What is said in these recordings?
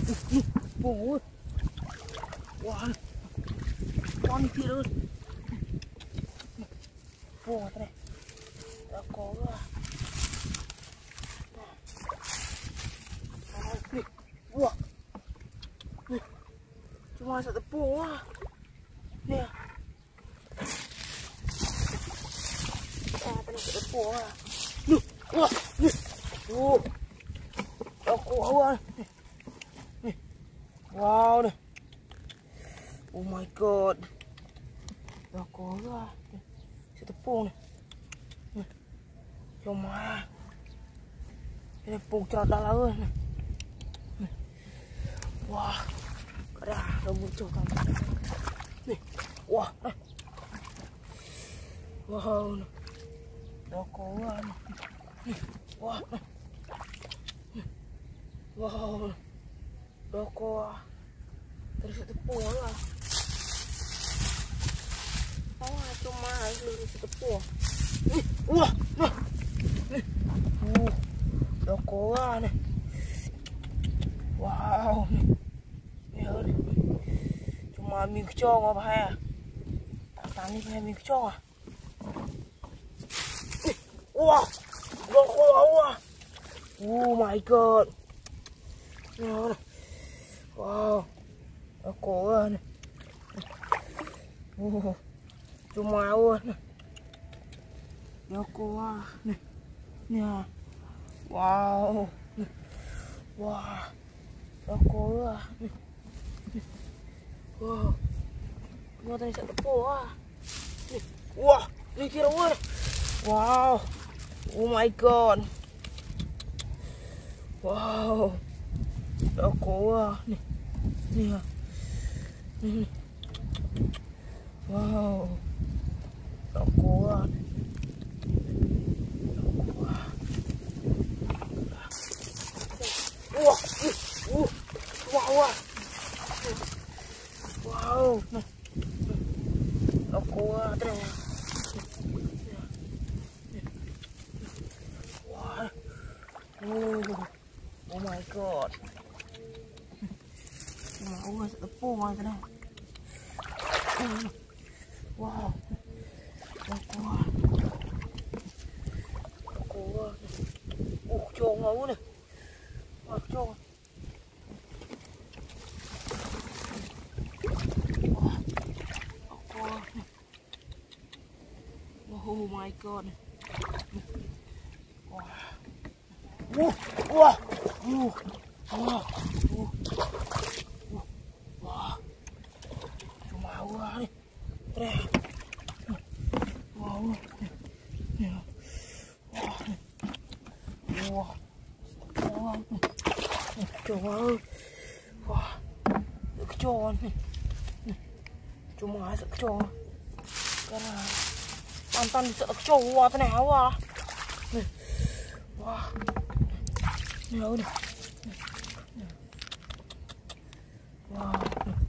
Ôi. Wow. Con kia ơi. Wow đây. Đã có wow. Cuma satu buah. Nih. Tadi satu buah. Nuh, wah, nih. Aku awal. Nih. Wow nih. Oh my god. Dah korang. Si tepung ni. Cuma. Ini tepung cerdas lah ni. Wah. Dah muncul kan. Nih. Wah. Wow. Dah korang. Nih. Wah. Wow. Dah korang. Terus tepung lah. Oh, cuma ini tepung. Nih, wah, nah, nih, dah korang nih. Wow, nih, nih, cuma mie kecong apa ya? Tani pakai mie kecong ah. Nih, wah, dah korang wah. Oh my god. Nih, wow, dah korang nih. Cuma awal nih. Ya kuah nih. Nih. Wow. Nih. Wah. Ya kuah nih. Wow. Gua tadi satu kuah. Nih. Wah, ni kira wah. Wow. Oh my god. Wow. Ya kuah nih. Nih. Nih. Wow. Aku wah. Wah. Wah. Wow. Aku wah. Wah. Oh my god. Mau satu tepung aja dah. Wow. Aku chôn máu nè. Chôn. Oh my god. Wow. Wow. Wow. Cuma awal ni. Treh. Wow. Wah. Wah. Cuma. Wah. Kecon ni. Cuma asa kecon. Karena pantan bisa kecon wah tenang wah. Wah. Ni udah. Wah.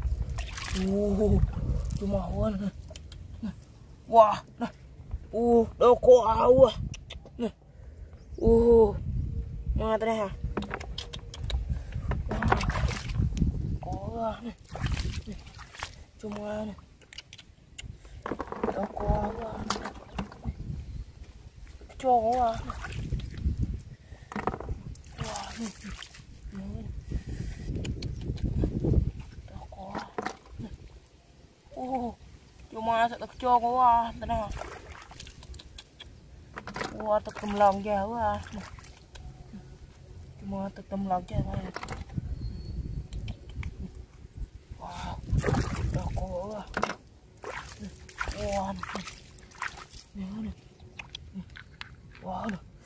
Cuma wan. Wah. Nah. Đâu có áo à. Nè. Mà đây hả? Có nè. Cuma nè. Đâu có áo à. Cho à. Wah, nè. Đâu có. Cuma satu cho quá. Đây nè. Wah, tekem lòng jauh ah. Cuma tekem lòng jauh ah. Wow, dah kau ah. Wah, ni ni. Wah,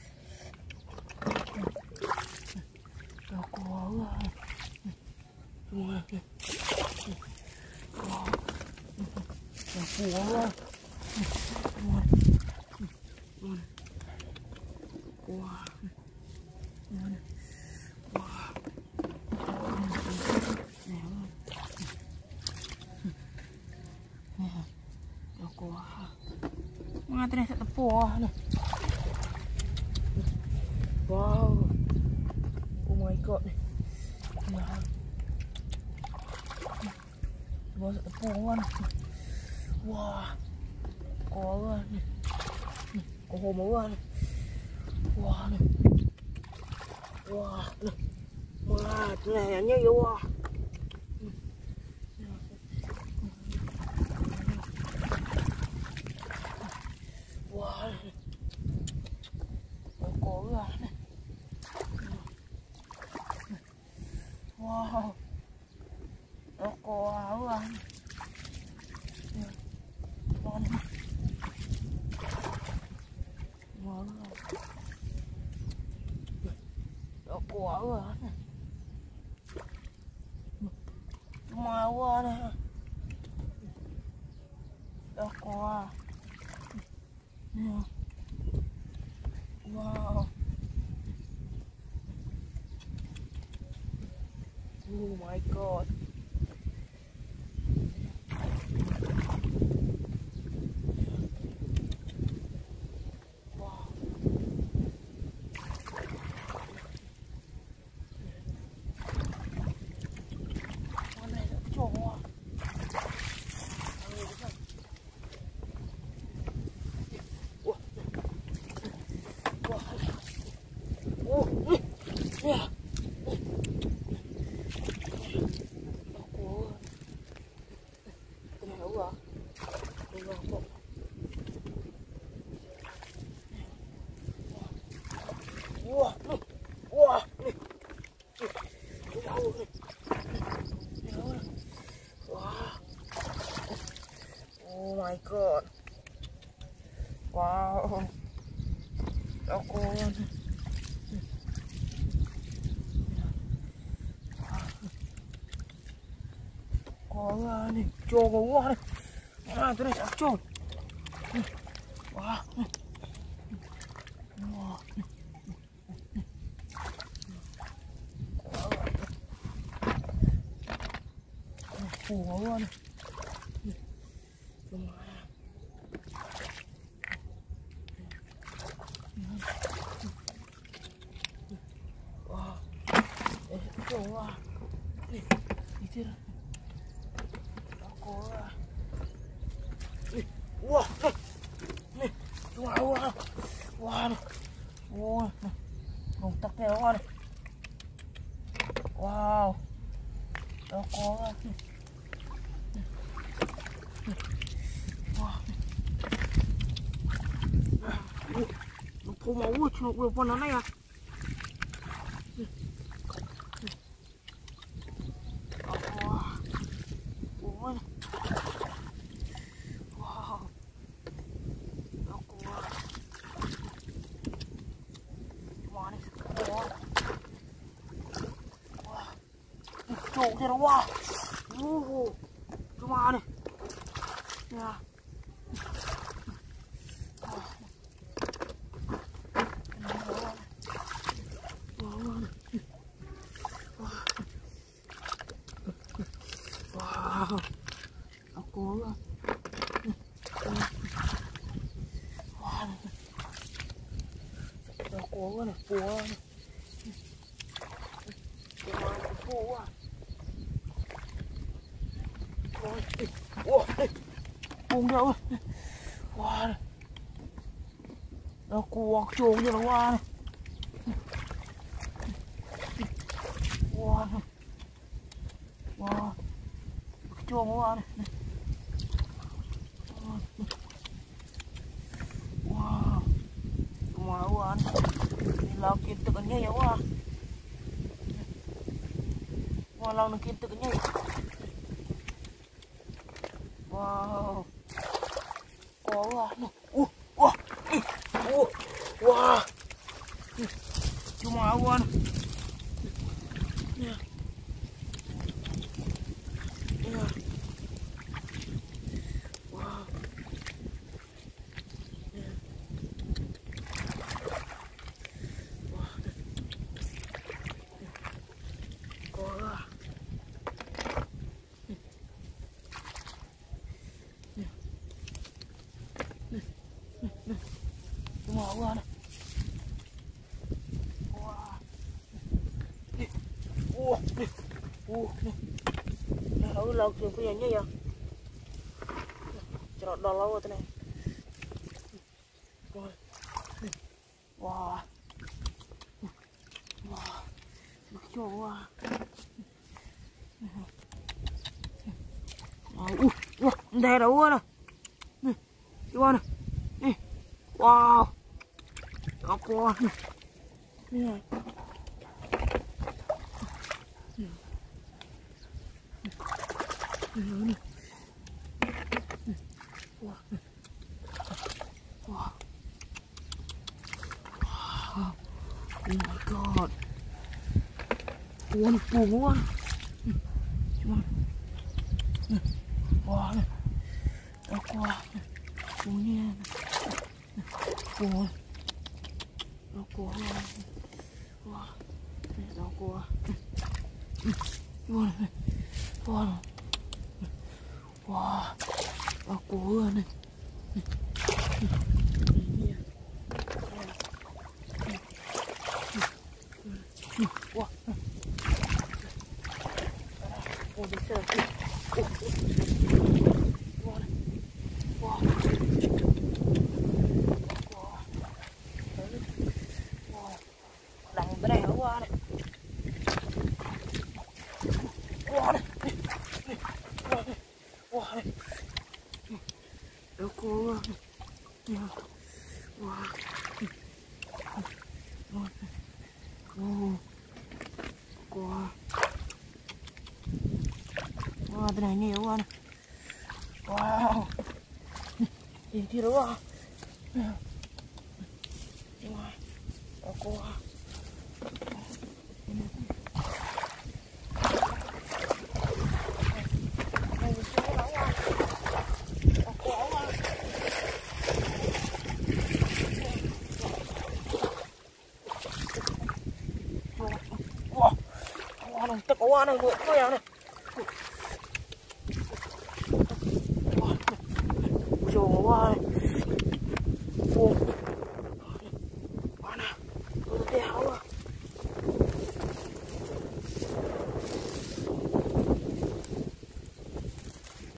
dah kau ah. Cuma ni. Wow, dah kau ah. Wah. Wah. Aku wah. Mengatur satu tepung ni. Wow. Oh my god ni. Masuk tepung kan. Wah. Kau kan ni. Kau mau kan. Wah ni. Wah ni. Wah, ternyata ya wah. Wah. Kau kan ni. Wow. Kau kan. Kuah mawa dah. Dah kuah. Wow. Oh my god. Yeah. Aku kena uang. Uang kok. Wah, ni. Wah, ni. Wah. Oh my god. Wow. Aku Wah ni, cong wah ni. Ah, terus cong. Wah. Wah. Wah ni. Wah. Cong wah. Ni, ni wah, ni, wah, wah, wah, wah, rontak ya, wah, wow, toko lah, wah, lupa mau cuma lupa nana ya, wah, wah. Cuk dia wah. Cuma ni. Ya. Wow. Aku lah. Wah. Aku lah puan. Puan. Wah, cuồng dia ơi. Wah. Nó cuồng cuồng như là hoa này. Wow. Wow. Cuồng hoa này. Wow. Wow hoa này. Ini lau kita kenyai ya wah. Wah lau nak kita kenyai. Wow. Wah, wah, wah, cuma awan. Ya, ya, wow, ya, wah, wah. Cuma awan. Wah. Wah. Wah. Lalu lauk yang punyanya ya. Cerot dah laut ni. Wah. Wah. Macam wah. Wah, đây đâu quá nè. Nè, đi qua nè. Nè. Wow. Đó qua. Nè. Nè. Wow. Wow. Oh my god. One full one. Cuma. Wah. Aku punya. Wah. Aku. Wah. Aku. Wah. Wah. Wah. Aku ni. Wah. Oh, bisa. Wah. Wah. Wah. Đằng bên này nó qua này. Wah này. Wah này. Đâu cô. Wah. Oh. Wah. Wah, bên này nhiều quá nè. Wow. Nhìn kia đúng không? Wow. Cô. Wow. Wow, tất cả hoa này vượt quá nè.